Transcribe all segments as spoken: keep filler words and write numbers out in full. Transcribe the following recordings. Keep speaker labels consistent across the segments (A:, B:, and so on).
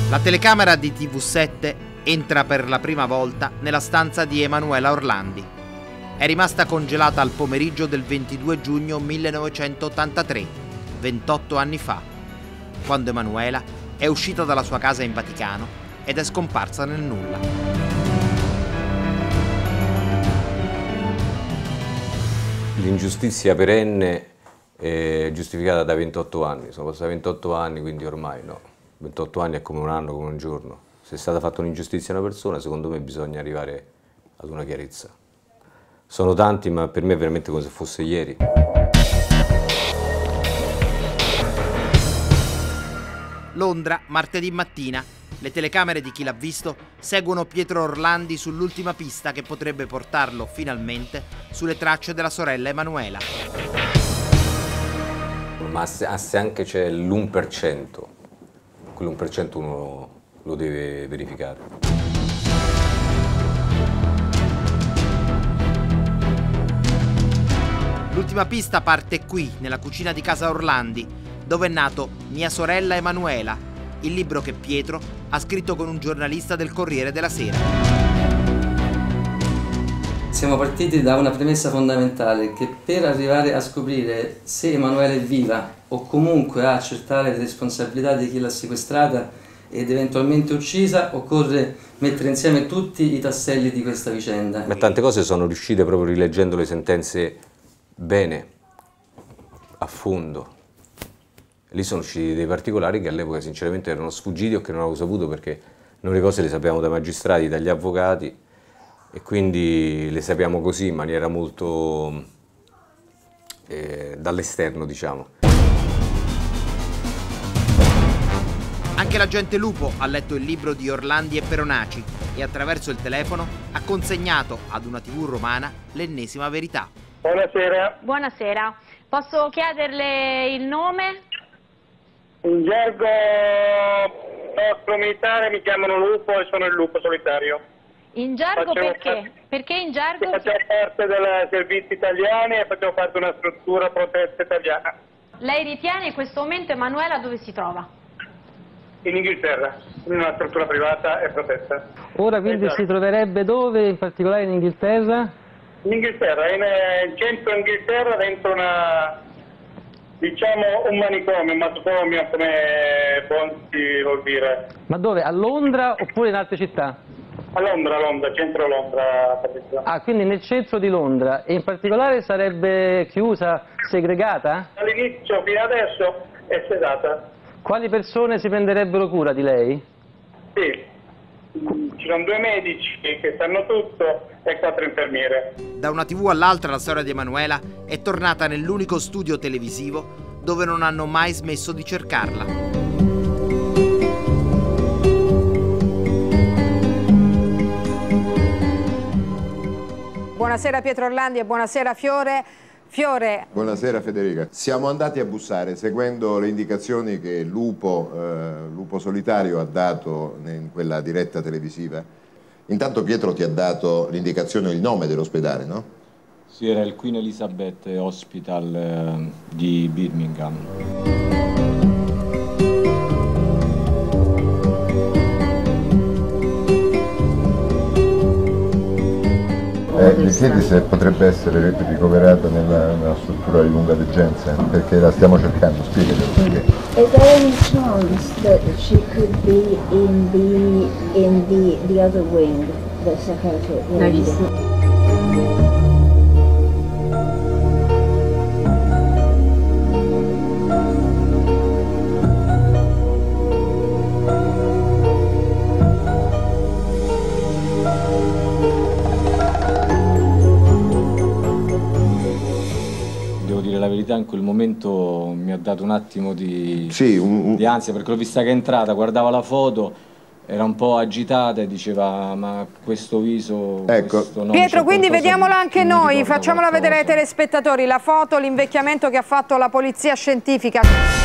A: La telecamera di T V sette entra per la prima volta nella stanza di Emanuela Orlandi. È rimasta congelata al pomeriggio del ventidue giugno millenovecentottantatré, ventotto anni fa, quando Emanuela è uscita dalla sua casa in Vaticano ed è scomparsa nel nulla.
B: L'ingiustizia perenne è giustificata da ventotto anni, sono passati ventotto anni, quindi ormai no, ventotto anni è come un anno, come un giorno. Se è stata fatta un'ingiustizia a una persona, secondo me bisogna arrivare ad una chiarezza. Sono tanti, ma per me è veramente come se fosse ieri.
A: Londra, martedì mattina. Le telecamere di Chi l'ha visto seguono Pietro Orlandi sull'ultima pista che potrebbe portarlo finalmente sulle tracce della sorella Emanuela.
B: Ma se anche c'è l'uno per cento, quell'uno per cento uno lo deve verificare.
A: L'ultima pista parte qui, nella cucina di casa Orlandi, dove è nato Mia sorella Emanuela, il libro che Pietro ha scritto con un giornalista del Corriere della Sera.
C: Siamo partiti da una premessa fondamentale, che per arrivare a scoprire se Emanuela è viva o comunque a accertare le responsabilità di chi l'ha sequestrata ed eventualmente uccisa, occorre mettere insieme tutti i tasselli di questa vicenda.
B: Ma tante cose sono riuscite proprio rileggendo le sentenze bene, a fondo. Lì sono usciti dei particolari che all'epoca sinceramente erano sfuggiti o che non avevo saputo, perché noi le cose le sappiamo dai magistrati, dagli avvocati, e quindi le sappiamo così in maniera molto eh, dall'esterno, diciamo.
A: Anche l'agente Lupo ha letto il libro di Orlandi e Peronaci e attraverso il telefono ha consegnato ad una tivù romana l'ennesima verità.
D: Buonasera.
E: Buonasera. Posso chiederle il nome?
D: In gergo nostro militare mi chiamano Lupo e sono il lupo solitario.
E: In gergo
D: Facevo
E: perché?
D: parte,
E: Perché in gergo?
D: Facciamo parte dei servizi italiani e facciamo parte di una struttura protetta italiana.
E: Lei ritiene in questo momento Emanuela dove si trova?
D: In Inghilterra, in una struttura privata e protetta.
C: Ora quindi
D: esatto.
C: Si troverebbe dove, in particolare in Inghilterra?
D: In Inghilterra, in, in centro Inghilterra, dentro una, diciamo, un manicomio, un manicomio come si vuol dire.
C: Ma dove? A Londra oppure in altre città?
D: A Londra, a Londra, centro Londra.
C: Ah, quindi nel centro di Londra, e in particolare sarebbe chiusa, segregata?
D: All'inizio, fino adesso, è sedata.
C: Quali persone si prenderebbero cura di lei?
D: Sì, ci sono due medici che sanno tutto e quattro infermiere.
A: Da una tivù all'altra la storia di Emanuela è tornata nell'unico studio televisivo dove non hanno mai smesso di cercarla.
F: Buonasera Pietro Orlandi e buonasera Fiore. Fiore.
G: Buonasera Federica. Siamo andati a bussare seguendo le indicazioni che Lupo, eh, Lupo Solitario ha dato in quella diretta televisiva. Intanto Pietro ti ha dato l'indicazione, il nome dell'ospedale, no?
H: Sì, era il Queen Elizabeth Hospital eh, di Birmingham.
G: Eh, mi chiedi se potrebbe essere ricoverata nella, nella struttura di lunga degenza, perché la stiamo cercando, spiegami perché.
I: Is there any chance that she could be in the in the the other wing, the psychiatric wing? No,
H: La verità, in quel momento mi ha dato un attimo di,
G: sì, un, un...
H: di ansia, perché l'ho vista che è entrata, guardava la foto, era un po' agitata e diceva ma questo viso,
G: ecco.
H: questo no,
F: Pietro, quindi vediamola anche noi, facciamola qualcosa. Vedere ai telespettatori, la foto, l'invecchiamento che ha fatto la polizia scientifica.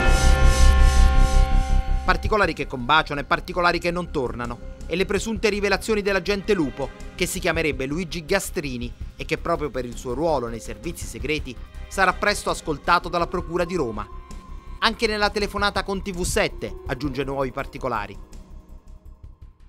A: Particolari che combaciano e particolari che non tornano, e le presunte rivelazioni dell'agente Lupo, che si chiamerebbe Luigi Gastrini e che proprio per il suo ruolo nei servizi segreti sarà presto ascoltato dalla Procura di Roma. Anche nella telefonata con T V sette aggiunge nuovi particolari.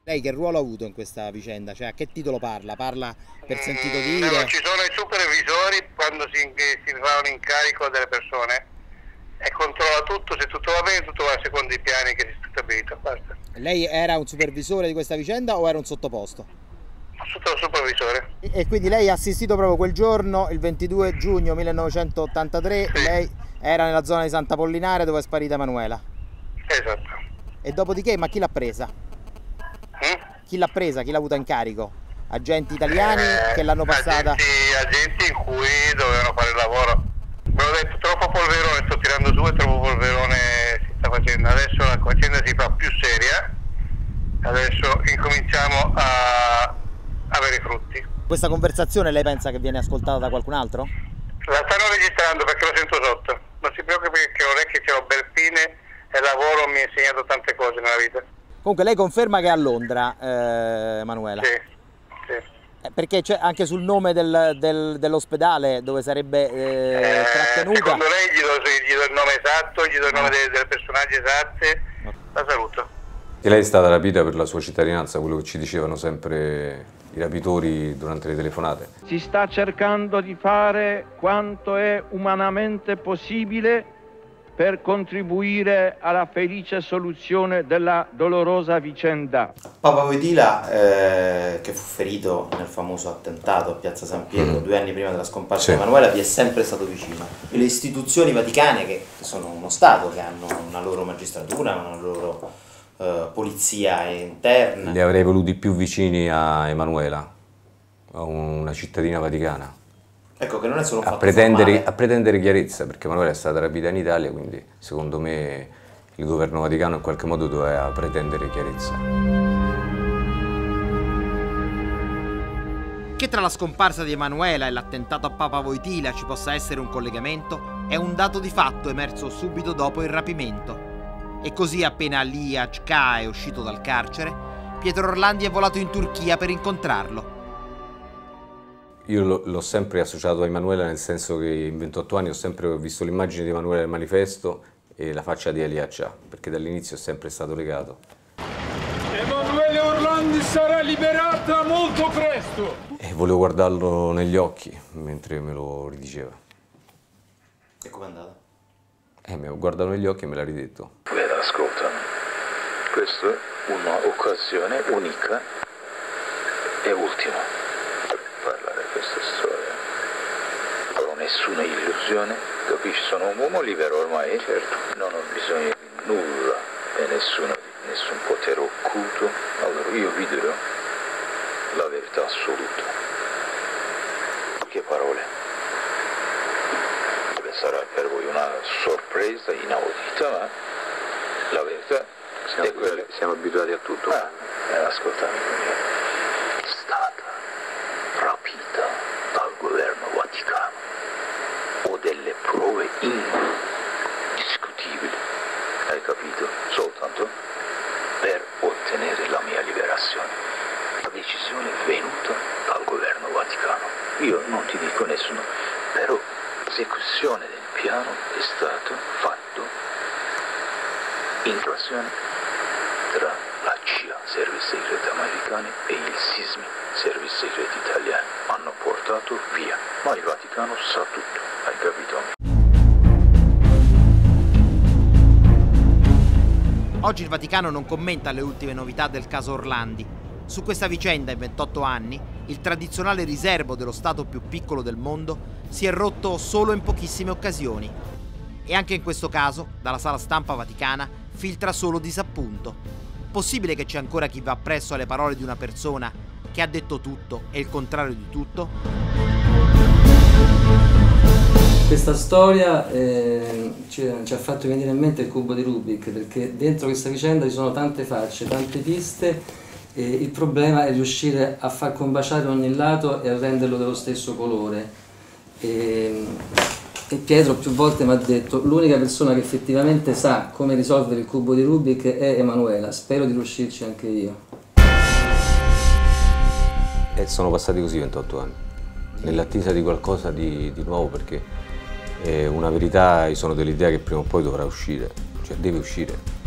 A: Lei che ruolo ha avuto in questa vicenda? Cioè a che titolo parla? Parla per sentito dire?
D: Mm, no, ci sono i supervisori quando si, si fa un incarico delle persone e controlla tutto, se tutto va bene tutto va secondo i piani che si sono stabiliti. Basta.
A: Lei era un supervisore di questa vicenda o era un sottoposto?
D: Sotto il supervisore.
A: E, e quindi lei ha assistito proprio quel giorno, il ventidue giugno millenovecentottantatré, sì. Lei era nella zona di Sant'Apollinare dove è sparita Emanuela.
D: Esatto.
A: E dopodiché, ma chi l'ha presa?
D: Mm?
A: Chi l'ha presa? Chi l'ha avuta in carico? Agenti italiani eh, che l'hanno passata?
D: Agenti, agenti in cui dovevano fare il lavoro. Me l'ho detto, troppo polverone sto tirando su e troppo polverone si sta facendo. Adesso la faccenda si fa più seria, adesso incominciamo a avere i frutti.
A: Questa conversazione lei pensa che viene ascoltata da qualcun altro?
D: La stanno registrando perché lo sento sotto. Non si preoccupi perché non è che c'è un bel fine e il lavoro mi ha insegnato tante cose nella vita.
A: Comunque lei conferma che è a Londra, eh, Emanuela?
D: Sì, sì.
A: Eh, perché c'è anche sul nome del, del, dell'ospedale dove sarebbe eh,
D: eh,
A: trattenuta?
D: Secondo lei gli do, gli do il nome esatto, gli do il nome dei, dei personaggi esatti, la saluto.
B: E lei è stata rapita per la sua cittadinanza, quello che ci dicevano sempre i rapitori durante le telefonate.
J: Si sta cercando di fare quanto è umanamente possibile per contribuire alla felice soluzione della dolorosa vicenda.
K: Papa Wojtyla, eh, che fu ferito nel famoso attentato a Piazza San Pietro mm. due anni prima della scomparsa sì. di Emanuela, vi è sempre stato vicino. E le istituzioni vaticane, che sono uno Stato, che hanno una loro magistratura, una loro eh, polizia interna.
B: Li avrei voluti più vicini a Emanuela, a una cittadina vaticana.
K: Ecco, che non è solo un
B: a
K: fatto
B: pretendere, a pretendere chiarezza, perché Emanuela è stata rapita in Italia, quindi secondo me il governo vaticano in qualche modo doveva pretendere chiarezza.
A: Che tra la scomparsa di Emanuela e l'attentato a Papa Wojtyla ci possa essere un collegamento è un dato di fatto emerso subito dopo il rapimento. E così appena Liyac K è uscito dal carcere, Pietro Orlandi è volato in Turchia per incontrarlo.
B: Io l'ho sempre associato a Emanuela, nel senso che in ventotto anni ho sempre visto l'immagine di Emanuela nel manifesto e la faccia di Liyac, perché dall'inizio è sempre stato legato.
J: Emanuele Orlandi sarà liberata molto presto!
B: E volevo guardarlo negli occhi mentre me lo ridiceva.
K: E com'è andata?
B: Eh, mi ho guardato negli occhi e me l'ha ridetto.
L: Bene, ascolta, questa è un'occasione unica e ultima. Parlare questa storia. Non ho nessuna illusione, capisci? Sono un uomo libero ormai, certo. Non ho bisogno di nulla e nessuno, nessun potere occulto. Allora io vi dirò la verità assoluta. Che parole? Che sarà per voi una sorpresa inaudita, ma la verità siamo, è quella... siamo abituati a tutto. Ah, eh, ascoltami. Rapita dal governo vaticano. Ho delle prove indiscutibili, hai capito? Soltanto per ottenere la mia liberazione. La decisione è venuta dal governo vaticano. Io non ti dico nessuno, però l'esecuzione del piano è stato fatto in relazione tra la C I A, Servizi Segreti Americani, e il SISMI, Servizi Segreti Italiani. Hanno portato via, ma il Vaticano sa tutto, hai capito?
A: Oggi il Vaticano non commenta le ultime novità del caso Orlandi. Su questa vicenda in ventotto anni, il tradizionale riservo dello Stato più piccolo del mondo si è rotto solo in pochissime occasioni. E anche in questo caso, dalla sala stampa vaticana, filtra solo disappunto. Possibile che c'è ancora chi va appresso alle parole di una persona che ha detto tutto e il contrario di tutto?
C: Questa storia eh, ci, ci ha fatto venire in mente il cubo di Rubik, perché dentro questa vicenda ci sono tante facce, tante piste, e il problema è riuscire a far combaciare ogni lato e a renderlo dello stesso colore. E, e Pietro più volte mi ha detto: l'unica persona che effettivamente sa come risolvere il cubo di Rubik è Emanuela, spero di riuscirci anche io.
B: E sono passati così ventotto anni, nell'attesa di qualcosa di, di nuovo, perché eh, una verità, io sono dell'idea che prima o poi dovrà uscire, cioè deve uscire.